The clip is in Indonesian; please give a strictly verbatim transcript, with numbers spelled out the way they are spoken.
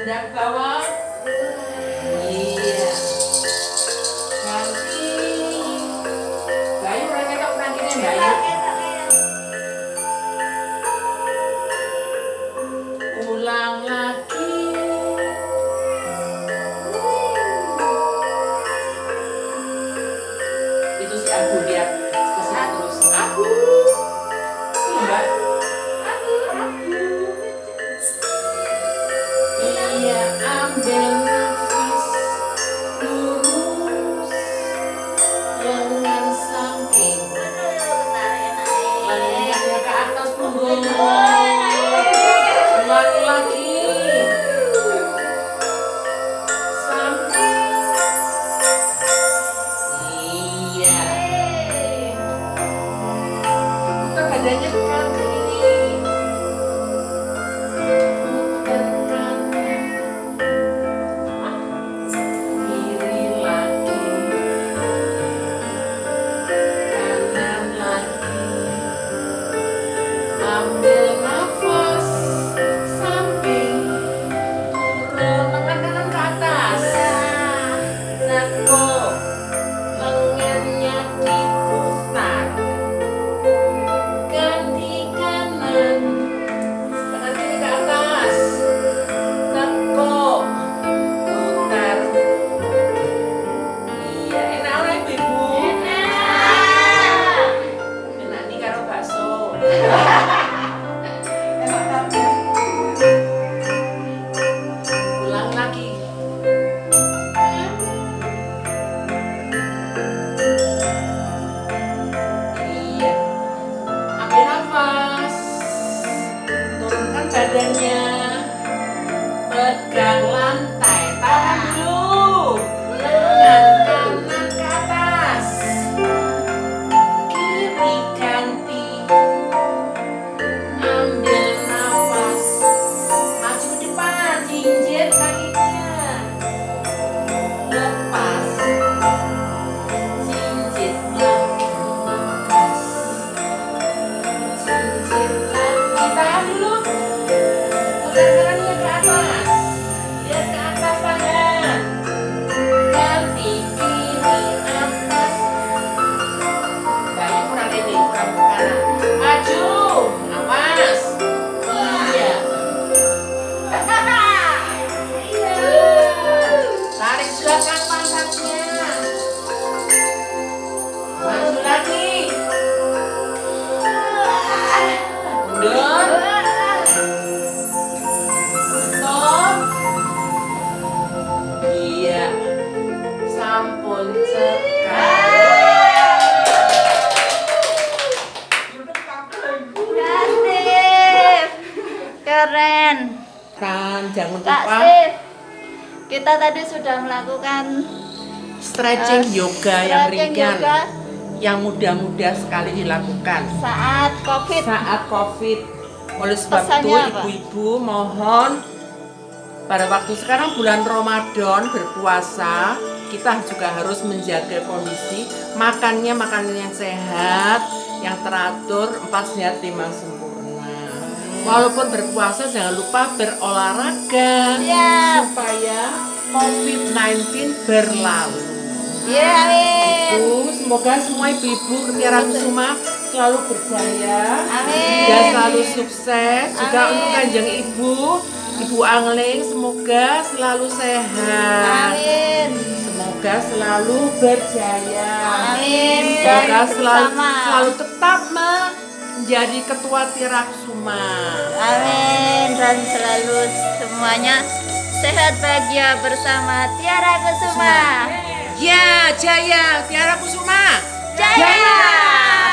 rendah ke bawah. Iya. Ganti. Bayu ora ketok penangkine Bayu. Ulang lagi. Itu si Abu lihat ke sini terus. Abu. Ini Mbak. Abu, Abu. Iya, ambil nafas lurus lengan samping, lengannya ke atas punggung. Ulang lagi. Samping. Iya. Putar badannya ke kanan kiri. Putar kanan. Kiri lagi. Kanan lagi. Ambil nafas samping, turun lengan kanan ke atas. Tekuk, lengannya diputar. Ganti kanan, tangan kiri ke atas. Tekuk, putar. Iya, enak ora ibu-ibu? Enak nih karo bakso. Ulang lagi. Iya. Ambil nafas. Turunkan badannya. Pegang lantai. Tahan dulu. Lengan kanan ke atas. Kiri ganti. Ambil nafas. Maju ke depan. Jinjit kakinya. Lepas. Jinjit lagi. Lepas. Jinjit lagi. Tahan dulu. Putar kanannya ke atas. Lihat ke atas tangan. Ganti kiri atas. Bayu kurang ini, kurang ke kanan. Maju. Awas. Iya. Iya. Tarik belakang pantatnya. Maju lagi. Mundur. Stop. Iya. Sampun cekak. Kasih. Keren. Kan jangan Kak lupa Steve, kita tadi sudah melakukan stretching eh, yoga yang stretching ringan, yoga yang mudah-mudah sekali dilakukan saat COVID. saat COVID. Oleh sebab itu Pesannya apa? ibu-ibu mohon pada waktu sekarang bulan Ramadan berpuasa, kita juga harus menjaga kondisi makannya makanan yang sehat, yang teratur, empat sehat lima sempurna. Walaupun berpuasa jangan lupa berolahraga Siap. supaya COVID sembilan belas berlalu. Ya, amin. Ibu, semoga semua ibu-ibu Mutiara Kusuma selalu berjaya Amin. dan selalu sukses. Juga Amin. untuk kanjeng ibu, Ibu Angling, semoga selalu sehat. Amin. Semoga selalu berjaya. Amin. Semoga Dan selalu, bersama. selalu tetap menjadi ketua Tiara Kusuma. Amin. Dan selalu semuanya sehat bahagia bersama Tiara Kusuma. Ya, jaya Tiara Kusuma. Jaya.